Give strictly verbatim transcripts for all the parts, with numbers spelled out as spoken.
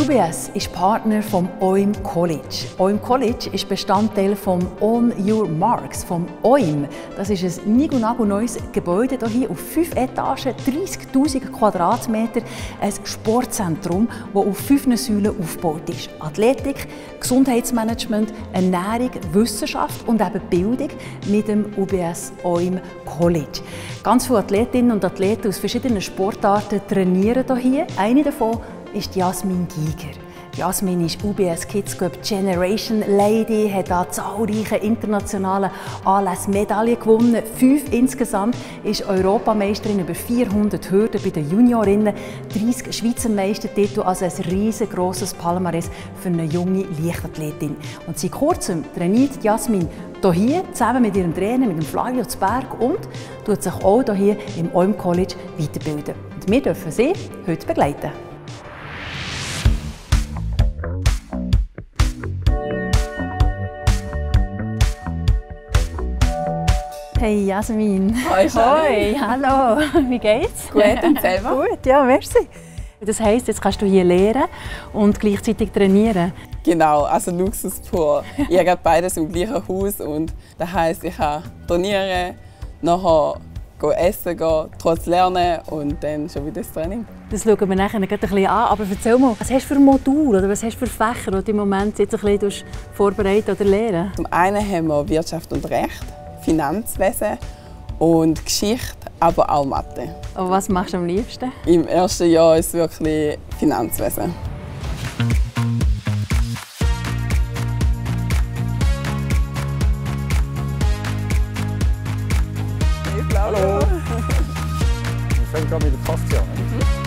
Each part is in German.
U B S ist Partner vom O I M College. O I M College ist Bestandteil vom On Your Marks, vom O I M. Das ist ein niegelnagelneues Gebäude hier auf fünf Etagen, dreißigtausend Quadratmeter, ein Sportzentrum, das auf fünf Säulen aufgebaut ist. Athletik, Gesundheitsmanagement, Ernährung, Wissenschaft und eben Bildung mit dem U B S O I M College. Ganz viele Athletinnen und Athleten aus verschiedenen Sportarten trainieren hier. Eine davon ist Jasmin Giger. Jasmin ist U B S Kids Cup Generation Lady, hat an zahlreichen internationalen Anlässen Medaillen gewonnen. Fünf insgesamt, ist Europameisterin über vierhundert Hürden bei den Juniorinnen, dreißig Schweizer Meistertitel, also ein riesengroßes Palmares für eine junge Leichtathletin. Und seit kurzem trainiert Jasmin hier zusammen mit ihrem Trainer, mit dem Flavio Zberg, und tut sich auch hier im O I M College weiterbilden. Und wir dürfen sie heute begleiten. Hey Jasmin. Hoi, Hoi, hallo. Wie geht's? Gut, und selber? Gut, ja, merci. Das heisst, jetzt kannst du hier lehren und gleichzeitig trainieren? Genau, also Luxus pur. Ich habe beides im gleichen Haus und das heisst, ich kann trainieren, nachher essen gehen, trotz Lernen und dann schon wieder das Training. Das schauen wir nachher ein bisschen an. Aber erzähl mal, was hast du für Module oder was hast du für Fächer, die du im Moment jetzt ein bisschen vorbereiten oder lehren? Zum einen haben wir Wirtschaft und Recht, Finanzwesen und Geschichte, aber auch Mathe. Aber was machst du am liebsten? Im ersten Jahr ist es wirklich Finanzwesen. Hallo! Wir fangen gerade mit der Kaffee an.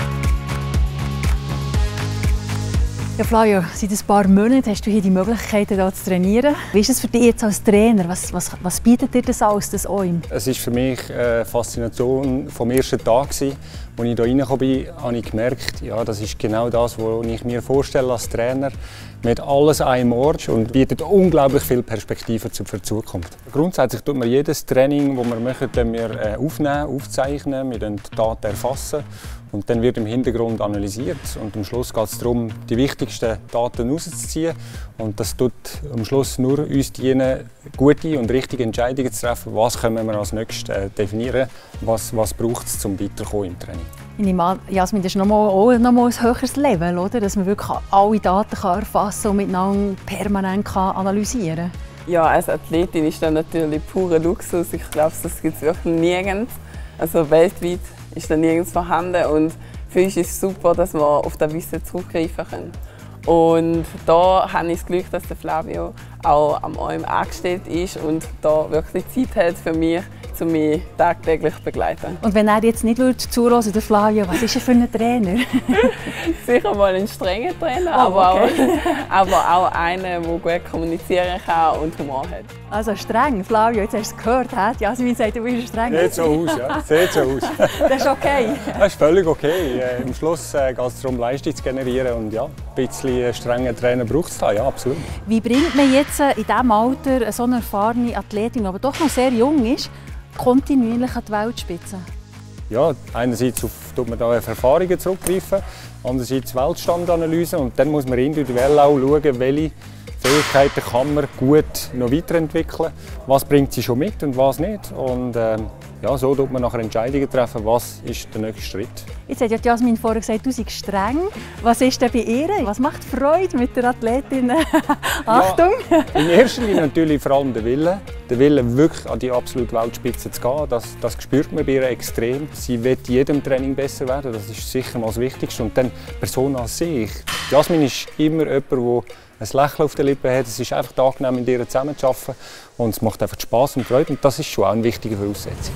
Ja, Flavio, seit ein paar Monaten hast du hier die Möglichkeit, hier zu trainieren. Wie ist es für dich jetzt als Trainer? Was, was, was bietet dir das alles, das O I M? Es war für mich eine Faszination vom ersten Tag. Als ich hier reingekommen bin, habe ich gemerkt, ja, das ist genau das, was ich mir vorstelle als Trainer. Mit alles an einem Ort und bietet unglaublich viele Perspektiven für die Zukunft. Grundsätzlich tut man jedes Training, das wir machen, wir aufnehmen, aufzeichnen, wir die Daten erfassen und dann wird im Hintergrund analysiert. Und am Schluss geht es darum, die wichtigsten Daten herauszuziehen. Und das tut am Schluss nur uns dienen, gute und richtige Entscheidungen zu treffen. Was können wir als nächstes definieren? Was, was braucht es, um weiterzukommen im Training? Ich nehme an, Jasmin, das ist noch mal, auch noch mal ein höheres Level, oder? Dass man wirklich alle Daten kann erfassen kann und miteinander permanent kann analysieren kann. Ja, als Athletin ist das natürlich purer Luxus. Ich glaube, das gibt es wirklich nirgends. Also weltweit ist das nirgends vorhanden. Und für uns ist es super, dass wir auf das Wissen zurückgreifen können. Und da habe ich das Glück, dass der Flavio auch am O I M angestellt ist und da wirklich Zeit hat für mich, um mich tagtäglich zu begleiten. Und wenn er jetzt nicht zuhören würde, der Flavio, was ist er für ein Trainer? Sicher mal ein strenger Trainer, oh, aber, okay. auch, aber auch einer, der gut kommunizieren kann und Humor hat. Also streng, Flavio, jetzt hast du es gehört, he? Jasmin sagt, du bist streng. Sieht so aus, ja. Sieht so aus. Das ist okay. Das ist völlig okay. Äh, am Schluss äh, geht es darum, Leistung zu generieren und ja, ein bisschen strengen Trainer braucht es da, ja, absolut. Wie bringt man jetzt in diesem Alter so eine erfahrene Athletin, die aber doch noch sehr jung ist, kontinuierlich an die Weltspitze? Ja, einerseits auf, tut man da auf Erfahrungen zurückgreifen, andererseits Weltstandanalyse und dann muss man individuell auch schauen, welche Fähigkeiten kann man gut noch weiterentwickeln, was bringt sie schon mit und was nicht. Und ähm, ja, so tut man nachher Entscheidungen treffen, was ist der nächste Schritt. Jetzt hat ja Jasmin vorher gesagt, du seist streng. Was ist denn bei ihr? Was macht Freude mit der Athletin? Achtung! Ja, in erster Linie natürlich vor allem der Wille. Der Wille, wirklich an die absolute Weltspitze zu gehen, das, das spürt man bei ihr extrem. Sie will jedem Training besser werden, das ist sicher mal das Wichtigste. Und dann die Person an sich. Jasmin ist immer jemand, der ein Lächeln auf den Lippen hat. Es ist einfach angenehm, mit ihr zusammenzuarbeiten und es macht einfach Spass und Freude und das ist schon auch eine wichtige Voraussetzung.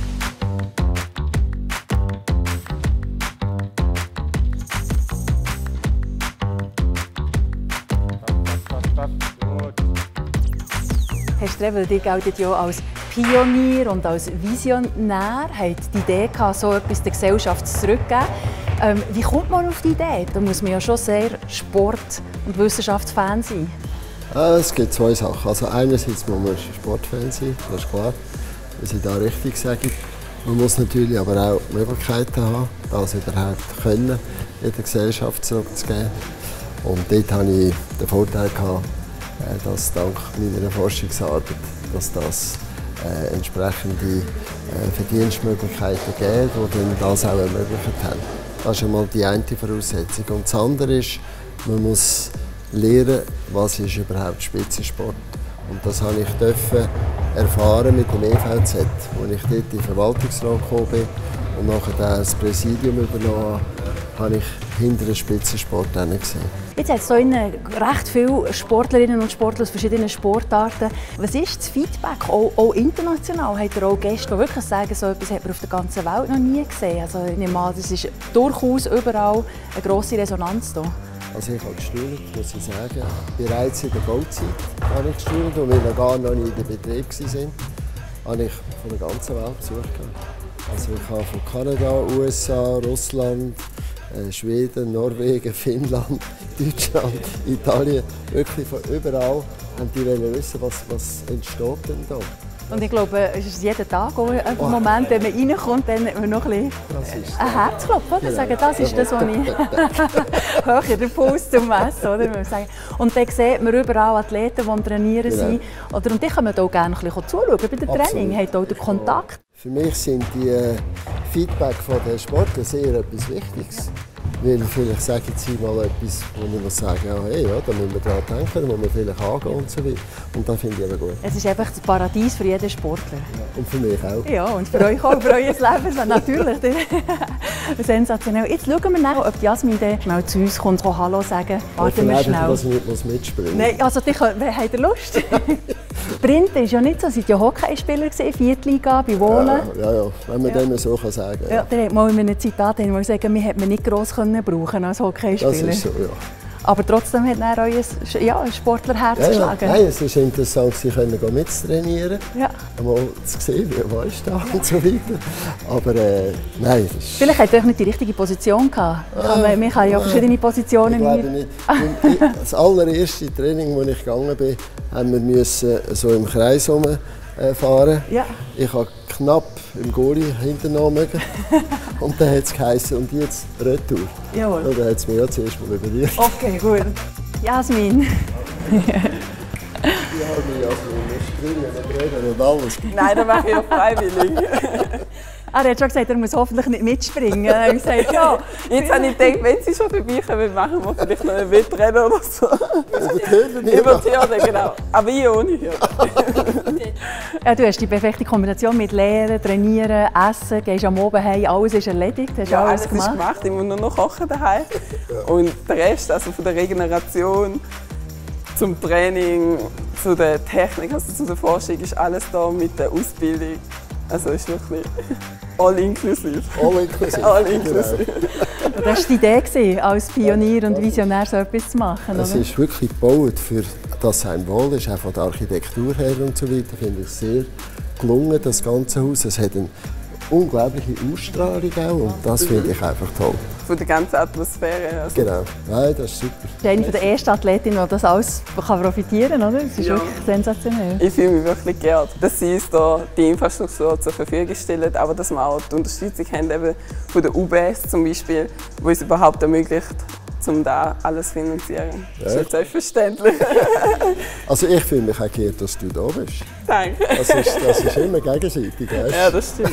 Herr Strevel, ihr geltet ja als Pionier und als Visionär, habt die Idee gehabt, so etwas der Gesellschaft zurückzugeben. Ähm, wie kommt man auf die Idee? Da muss man ja schon sehr Sport- und Wissenschaftsfan sein. Es gibt zwei Sachen. Also einerseits muss man Sportfan sein, das ist klar, was ich da richtig sage. Man muss natürlich aber auch Möglichkeiten haben, das überhaupt können, in der Gesellschaft zurückzugeben. Und dort hatte ich den Vorteil gehabt, dass dank meiner Forschungsarbeit dass das äh, entsprechende äh, Verdienstmöglichkeiten gibt, die dann das auch ermöglicht haben. Das ist einmal die eine Voraussetzung. Und das andere ist, man muss lernen, was ist überhaupt Spitzensport. Und das habe ich dürfen erfahren mit dem E V Z, wo ich dort in den Verwaltungsrat gekommen bin und nachher das Präsidium übernommen habe, habe ich hinter den Spitzensport gesehen. Jetzt hat es hier recht viele Sportlerinnen und Sportler aus verschiedenen Sportarten. Was ist das Feedback, auch, auch international? Habt ihr auch Gäste, die wirklich sagen, so etwas hat man auf der ganzen Welt noch nie gesehen? Also ich nehme an, das ist durchaus überall eine grosse Resonanz da. Also ich habe gestaunt, muss ich sagen. Bereits in der Bauzeit habe ich gestaunt und wir gar noch nicht in Betrieb waren, habe ich von der ganzen Welt Besuch gehabt. Also ich habe von Kanada, U S A, Russland, Schweden, Norwegen, Finnland, Deutschland, Italien, wirklich von überall haben die wissen, was, was entsteht denn da. Und ich glaube, es ist jeden Tag auch ein oh. Moment, wenn man reinkommt, dann hat man noch ein, bisschen ein Herzklopfen. Oder? Sagen, das ist das, was ich höher den Puls zum Messen. Oder? Und dann sieht man überall Athleten, die am Trainieren genau. sind. Oder, und die können auch gerne ein bisschen zuschauen bei dem Training, haben auch den Kontakt. Für mich sind die äh, Feedback von den Sportlern sehr etwas Wichtiges. Weil vielleicht sagen sie mal etwas, wo ich muss sagen muss, hey, ja, da müssen wir daran denken, da müssen wir vielleicht angehen und so weiter. Und das finde ich eben gut. Es ist einfach das Paradies für jeden Sportler. Ja, und für mich auch. Ja, und für euch auch, für euer Leben natürlich. Sensationell. Jetzt schauen wir nach, ob Jasmin schnell zu uns kommt und Hallo sagen. Warten wir schnell. Dass ich nicht mitspringen muss. Nein, also die können, habt ihr Lust? Sprinten ist ja nicht so, ihr seid ja Hockeyspieler gesehen, Viertliga, bei Wohlen. Ja, ja, ja, wenn man ja. dem so kann sagen kann. Ja, der hat mal in einem Zitat gesagt, wir hätten nicht gross können brauchen als Hockeyspieler. Das ist so, ja. Aber trotzdem hat er euer ja, Sportlerherz ja, geschlagen. Ja. Nein, es ist interessant, sie können mittrainieren. Ja. Mal zu sehen, wie man ist da und so weiter. Aber äh, nein, das ist... Vielleicht habt ihr nicht die richtige Position gehabt. Ah, wir haben ja ah, verschiedene Positionen. Ich glaube nicht. Das allererste Training, das ich gegangen bin, haben wir müssen so im Kreis herumfahren. Ja. Ich habe knapp im Goalie hinternommen. Und dann hat es geheißen, und jetzt Retour. Jawohl. Und dann hat es mir ja zuerst mal überlegt. Okay, gut. Jasmin. Ja, Jasmin, wir springen und reden und alles. Nein, das mache ich ja freiwillig. Ah, er hat schon gesagt, er muss hoffentlich nicht mitspringen. Er hat gesagt, ja. Jetzt habe ich gedacht, wenn sie schon vorbeikommen, machen wir vielleicht noch ein Wettrennen oder so. Über die Hürde? Über die Hürde, genau. Aber ich ohne Hürde. Ja, du hast die perfekte Kombination mit Lehren, Trainieren, Essen, gehst am Abend heim, alles ist erledigt. Hast ja, alles, alles gemacht. ist gemacht. Ich muss nur noch kochen daheim. Und der Rest, also von der Regeneration zum Training, zu der Technik, also zu der Forschung, ist alles da mit der Ausbildung. Also ist wirklich all inklusiv. All inklusiv. All inklusiv. Genau. Das war die Idee, als Pionier und Visionär so etwas zu machen. Es ist wirklich gebaut, für das einem wohl ist, auch von der Architektur her und so weiter. Finde ich sehr gelungen, das ganze Haus. Es hat eine unglaubliche Ausstrahlung auch und das finde ich einfach toll. Von der ganzen Atmosphäre. Also. Genau, nein, das ist super. Du bist eine der ersten Athletinnen, die das alles kann profitieren kann, oder? Das ist ja. wirklich sensationell. Ich fühle mich wirklich geehrt, dass sie uns da die Infrastruktur zur Verfügung stellen, aber dass wir auch die Unterstützung haben, eben von der U B S zum Beispiel, die uns überhaupt ermöglicht, um da alles zu finanzieren. Ja. Das ist selbstverständlich. Also ich fühle mich auch geehrt, dass du da bist. Danke. Das ist, das ist immer gegenseitig, weißt? Ja, das stimmt.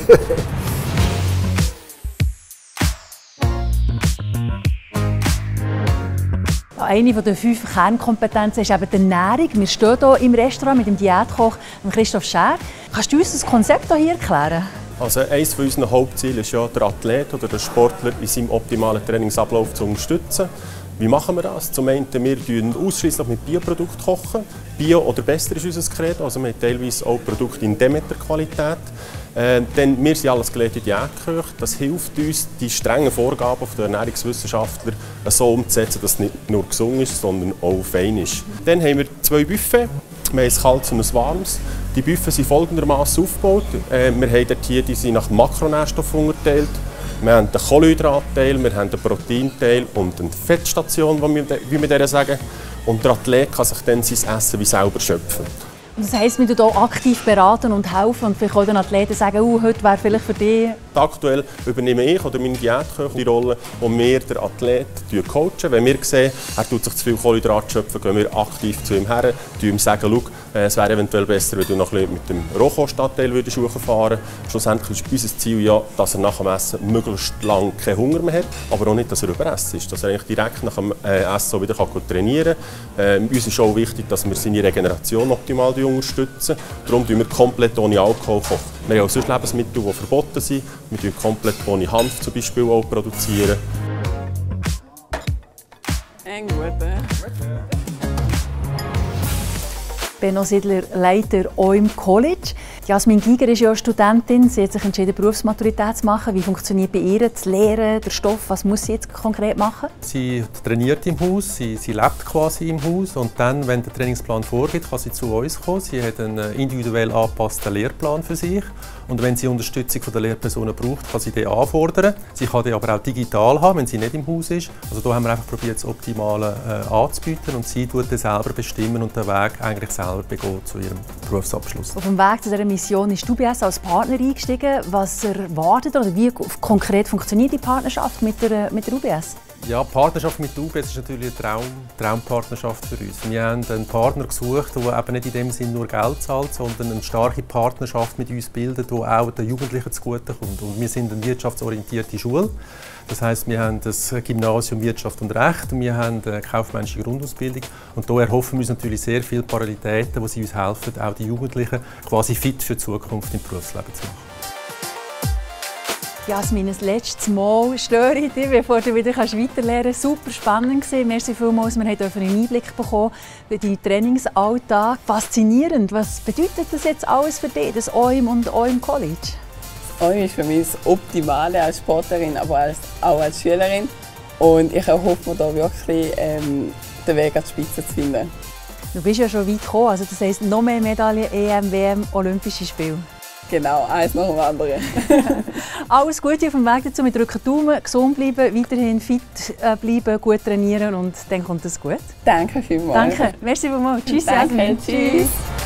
Eine der fünf Kernkompetenzen ist eben die Ernährung. Wir stehen hier im Restaurant mit dem Diätkoch Christoph Schär. Kannst du uns das Konzept hier erklären? Also eines unserer Hauptziele ist ja, den Athlet oder den Sportler in seinem optimalen Trainingsablauf zu unterstützen. Wie machen wir das? Zum einen, wir kochen ausschließlich mit Bioprodukten kochen. Bio oder besser ist unser Credo. Also wir haben teilweise auch Produkte in Demeter-Qualität. Äh, denn wir sind alles gelehrte Diätköche. Das hilft uns, die strengen Vorgaben der Ernährungswissenschaftler so umzusetzen, dass es nicht nur gesund ist, sondern auch fein ist. Dann haben wir zwei Buffets. Wir haben ein kaltes und ein warmes. Die Buffets sind folgendermaßen aufgebaut. Äh, wir haben dort hier, die sind nach Makronährstoffen unterteilt. Wir haben den Kohlenhydratteil, wir haben den Proteinteil und eine Fettstation, wie wir denen sagen. Und der Athlet kann sich dann sein Essen wie selber schöpfen. Das heisst, wir tun hier aktiv beraten und helfen und vielleicht auch den Athleten sagen, oh, heute wäre vielleicht für dich. Aktuell übernehme ich oder meine Diätköche die Rolle, und wir den Athleten coachen. Wenn wir sehen, er tut sich zu viel Kohlenhydrat schöpfen, gehen wir aktiv zu ihm her, ihm sagen, schau, es wäre eventuell besser, wenn du noch ein bisschen mit dem Rohkoststadtteil fahren würdest. Schlussendlich ist unser Ziel ja, dass er nach dem Essen möglichst lange keinen Hunger mehr hat, aber auch nicht, dass er überessen ist, dass er eigentlich direkt nach dem Essen wieder trainieren kann. Äh, uns ist auch wichtig, dass wir seine Regeneration optimal unterstützen. Darum kochen wir komplett ohne Alkohol kochen. Wir haben auch sonst Lebensmittel, die verboten sind. Wir produzieren komplett ohne Hanf zum Beispiel auch. Produzieren. Ein guter. Benno Siedler, Leiter O I M College. Jasmin Giger ist ja Studentin. Sie hat sich entschieden, Berufsmaturität zu machen. Wie funktioniert bei ihr das Lehren, der Stoff? Was muss sie jetzt konkret machen? Sie trainiert im Haus, sie, sie lebt quasi im Haus. Und dann, wenn der Trainingsplan vorgeht, kann sie zu uns kommen. Sie hat einen individuell angepassten Lehrplan für sich. Und wenn sie Unterstützung von der Lehrpersonen braucht, kann sie den anfordern. Sie kann den aber auch digital haben, wenn sie nicht im Haus ist. Also da haben wir einfach probiert, das Optimale äh, anzubieten. Und sie tut dann selber bestimmen und den Weg eigentlich selber begehen zu ihrem Berufsabschluss. Auf dem Weg zu dieser Mission ist U B S als Partner eingestiegen. Was erwartet oder wie konkret funktioniert die Partnerschaft mit der, mit der U B S? Ja, die Partnerschaft mit der U B S ist natürlich eine Traum, Traumpartnerschaft für uns. Wir haben einen Partner gesucht, der eben nicht in dem Sinne nur Geld zahlt, sondern eine starke Partnerschaft mit uns bildet, die auch den Jugendlichen zugutekommt. Und wir sind eine wirtschaftsorientierte Schule. Das heisst, wir haben das Gymnasium Wirtschaft und Recht und wir haben eine kaufmännische Grundausbildung. Und da erhoffen wir uns natürlich sehr viele Parallelitäten, die sie uns helfen, auch die Jugendlichen quasi fit für die Zukunft im Berufsleben zu machen. Jasmin, das letzte Mal störe ich dich, bevor du wieder weiterlernen kannst. Super spannend gewesen. Merci vielmals, wir durften einen Einblick bekommen in deinen Trainingsalltag. Faszinierend. Was bedeutet das jetzt alles für dich, das O I M und O I M College? Das O I M ist für mich das Optimale als Sportlerin, aber als, auch als Schülerin. Und ich erhoffe mir da wirklich, ähm, den Weg an die Spitze zu finden. Du bist ja schon weit gekommen, also das heisst noch mehr Medaillen, E M, W M, Olympische Spiele. Genau, eins nach dem anderen. Alles Gute auf dem Weg dazu. Wir drücken Daumen, gesund bleiben, weiterhin fit bleiben, gut trainieren und dann kommt es gut. Danke vielmals. Danke, merci vielmals. Tschüss, Danke, Jasmin. tschüss.